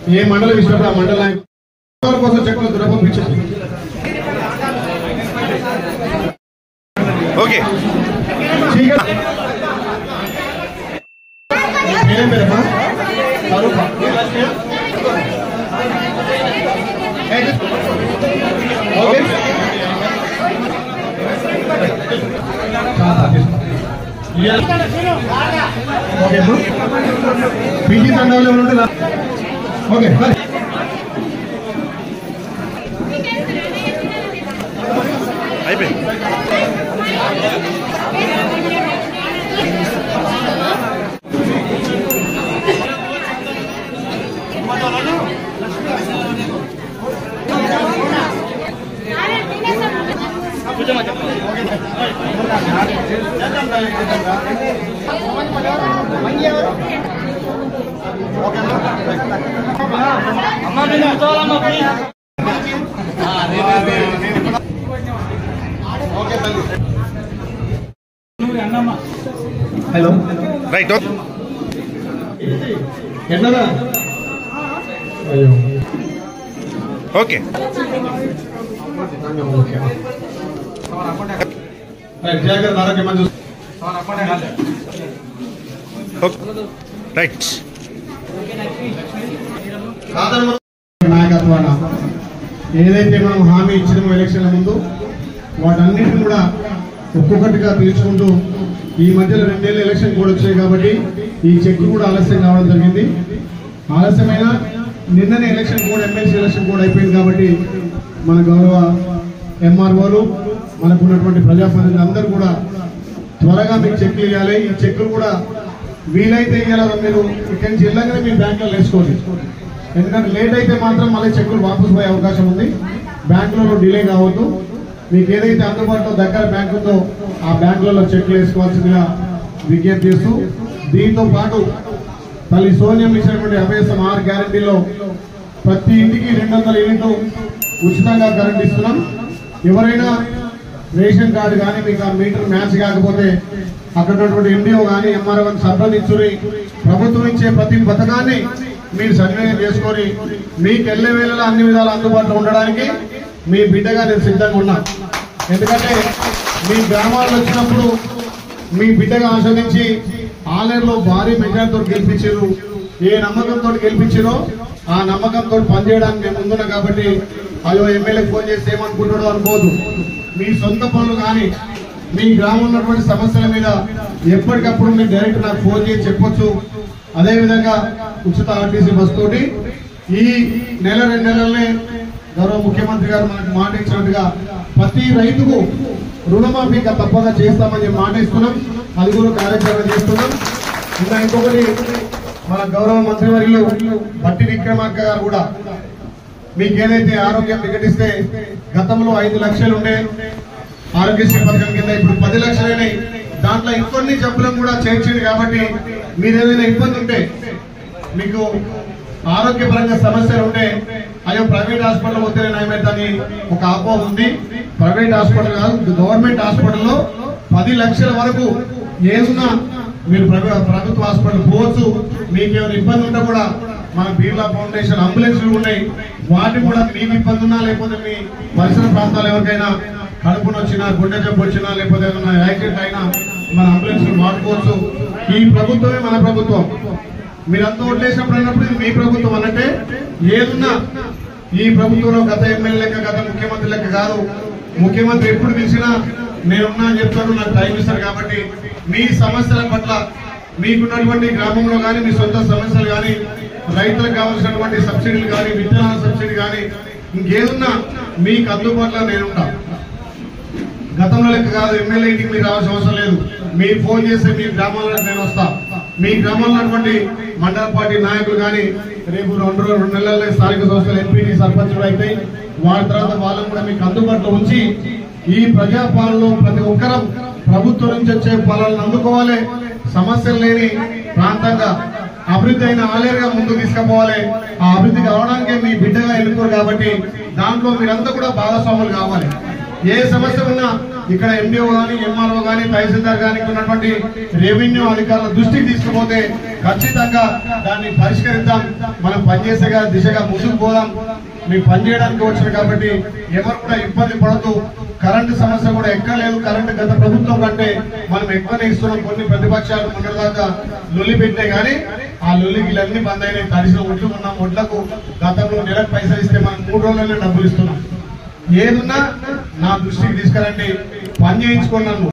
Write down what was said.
ఏ మండలం ఇచ్చినప్పుడు ఆ మండల నాయకుల కోసం చెక్కులు దురపంపించారు. ఓకే ఏం పేరమ్మా? ఓకే పీజీ తండాలు ఉంటే ఓకే అయిపోయింది. హలో రైట్ ఎట్లా ఓకే జాగ్రత్త ఆరోగ్యం మంచి రైట్ నాయకత్వాన ఏదైతే మనం హామీ ఇచ్చినామో ఎలక్షన్ల ముందు వాటన్నిటిని కూడా ఒక్కొక్కటిగా తీర్చుకుంటూ ఈ మధ్యలో 2 ఏళ్ళు ఎలక్షన్ కూడా వచ్చాయి కాబట్టి ఈ చెక్ కూడా ఆలస్యం కావడం జరిగింది. ఆలస్యమైన నిన్ననే ఎలక్షన్ కూడా ఎమ్మెల్సీ ఎలక్షన్ కూడా అయిపోయింది కాబట్టి మన గౌరవ ఎంఆర్ఓలు మనకున్నటువంటి ప్రజాప్రతినిధులు అందరూ కూడా త్వరగా మీకు చెక్లు ఇవ్వాలి. ఈ చెక్కులు కూడా వీలైతే ఇవ్వాలి. మీరు ఇక్కడి నుంచి వెళ్ళగానే మీ బ్యాంకులో వేసుకోండి. ఎందుకంటే లేట్ అయితే మాత్రం మళ్ళీ చెక్కులు వాపసు పోయే అవకాశం ఉంది. బ్యాంకులలో డిలే కావద్దు. మీకు ఏదైతే అందుబాటులో దగ్గర బ్యాంక్ ఉందో ఆ బ్యాంకులలో చెక్లు వేసుకోవాల్సిందిగా విజ్ఞప్తి చేస్తూ, దీంతో పాటు తల్లి సోనియం ఇచ్చినటువంటి అభయసం 6 గ్యారెంటీలో ప్రతి ఇంటికి 200 యూనిట్లు ఉచితంగా కరెంట్ ఇస్తున్నాం. ఎవరైనా రేషన్ కార్డు కానీ మీకు ఆ మీటర్ మ్యాచ్ కాకపోతే అక్కడ ఉన్నటువంటి ఎండిఓ కానీ ఎంఆర్ఓని సంప్రదించుని ప్రభుత్వం ఇచ్చే ప్రతి పథకాన్ని మీరు సద్వినియోగం చేసుకొని మీకు వెళ్ళే వేళలో అన్ని విధాలు అందుబాటులో ఉండడానికి మీ బిడ్డగా నేను సిద్ధంగా ఉన్నా. ఎందుకంటే మీ గ్రామాల్లో వచ్చినప్పుడు మీ బిడ్డగా ఆస్వాదించి ఆలయంలో భారీ మెజార్టీతో గెలిపించారు. ఏ నమ్మకంతో గెలిపించారో ఆ నమ్మకంతో పనిచేయడానికి మేము ముందున్నాం. కాబట్టి అయ్యో ఎమ్మెల్యేకి ఫోన్ చేసి ఏమనుకుంటాడో అనుకోదు. మీ సొంత పనులు కానీ మీ గ్రామంలో ఉన్నటువంటి సమస్యల మీద ఎప్పటికప్పుడు మీరు డైరెక్ట్ నాకు ఫోన్ చేసి చెప్పొచ్చు. అదేవిధంగా ఉచిత ఆర్టీసీ బస్ తోటి ఈ నెల 2 నెలలనే గౌరవ ముఖ్యమంత్రి గారు మనకు మాట ఇచ్చినట్టుగా ప్రతి రైతుకు రుణమాఫీ తప్పగా చేస్తామని మాట ఇస్తున్నాం. అది కూడా కార్యాచరణ చేస్తున్నాం. ఇంకా ఇంకొకటి మన గౌరవ మంత్రివర్యులు బట్టి విక్రమార్క గారు కూడా మీకు ఏదైతే ఆరోగ్యం వికటిస్తే గతంలో 5 లక్షలు ఉండే ఆరోగ్యశ్రీ పథకం కింద ఇప్పుడు 10 లక్షలైనాయి. దాంట్లో ఇంకొన్ని జబ్బులను కూడా చేర్చింది. కాబట్టి మీరు ఏదైనా ఇబ్బంది ఉంటే మీకు ఆరోగ్యపరంగా సమస్యలు ఉంటే అయ్యో ప్రైవేట్ హాస్పిటల్ వద్దనే నయమేద్దని ఒక అపోహ ఉంది. ప్రైవేట్ హాస్పిటల్ కాదు, గవర్నమెంట్ హాస్పిటల్లో 10 లక్షల వరకు ఏదున్నా మీరు ప్రభుత్వ హాస్పిటల్ పోవచ్చు. మీకు ఏమైనా ఇబ్బంది ఉంటే కూడా మన బిర్లా ఫౌండేషన్ అంబులెన్స్లు ఉన్నాయి. వాటి కూడా మీకు ఇబ్బంది ఉన్నా లేకపోతే మీ పరిసర ప్రాంతాలు ఎవరికైనా కడుపును వచ్చినా గుండె జబ్బు వచ్చినా లేకపోతే ఏదైనా యాక్సిడెంట్ అయినా మన అంబులెన్స్ వాడుకోవచ్చు. ఈ ప్రభుత్వమే మన ప్రభుత్వం. మీరంతా ఓట్లేసినప్పుడు అన్నప్పుడు ఇది మీ ప్రభుత్వం అన్నట్టే. ఏదున్నా ఈ ప్రభుత్వంలో గత ఎమ్మెల్యే లెక్క గత ముఖ్యమంత్రి లెక్క కాదు. ముఖ్యమంత్రి ఎప్పుడు పిలిచినా నేనున్నా అని చెప్తాను, నాకు టైం ఇస్తారు. కాబట్టి మీ సమస్యల పట్ల మీకున్నటువంటి గ్రామంలో కానీ మీ సొంత సమస్యలు కానీ రైతులకు కావాల్సినటువంటి సబ్సిడీలు కానీ విత్తనాల సబ్సిడీ కానీ ఇంకేదున్నా మీకు అందుబాటులో నేనుంటా. గతంలో లెక్క కాదు, ఎమ్మెల్యే ఇంటికి మీరు రావాల్సిన అవసరం లేదు. మీరు ఫోన్ చేస్తే మీ గ్రామాల్లో నేను వస్తా. మీ గ్రామంలో ఉన్నటువంటి మండల పార్టీ నాయకులు కానీ రేపు 2 నెలల్లో స్థానిక సంస్థలు ఎంపీటీ సర్పంచులు అయితే వారి తర్వాత వాళ్ళని కూడా మీకు అందుబాటులో ఉంచి ఈ ప్రజాపాలనలో ప్రతి ఒక్కరం ప్రభుత్వం నుంచి వచ్చే పాలనను అందుకోవాలి. సమస్యలు లేని ప్రాంతంగా అభివృద్ధి అయిన ఆలయంగా ముందుకు తీసుకుపోవాలి. ఆ అభివృద్ధి కావడానికే మీ బిడ్డగా ఎన్నుకోరు. కాబట్టి దాంట్లో మీరంతా కూడా భాగస్వాములు కావాలి. ఏ సమస్య ఉన్నా ఇక్కడ ఎండిఓ కానీ ఎంఆర్ఓ కానీ తహసీల్దార్ కానీ ఉన్నటువంటి రెవెన్యూ అధికారుల దృష్టికి తీసుకుపోతే ఖచ్చితంగా దాన్ని పరిష్కరిద్దాం. మనం పనిచేసే దిశగా ముందుకు పోదాం. మీకు పనిచేయడానికి వచ్చారు కాబట్టి ఎవరు కూడా ఇబ్బంది పడద్దు. కరెంటు సమస్య కూడా ఎక్కలేదు. కరెంటు గత ప్రభుత్వం కంటే మనం ఎక్కువనే ఇస్తున్నాం. కొన్ని ప్రతిపక్షాలు మొన్నటిదాకా లొల్లి పెట్టినాయి కానీ ఆ లొల్లిగిలన్నీ బంద్ అయినాయి. తడిసిన ఒడ్లు ఉన్నాం. ఒడ్లకు గతంలో నెలకు పైసలు ఇస్తే మనం 3 రోజులనే డబ్బులు ఇస్తున్నాం. ఏదున్నా నా దృష్టికి తీసుకురండి, పని చేయించుకున్నాను.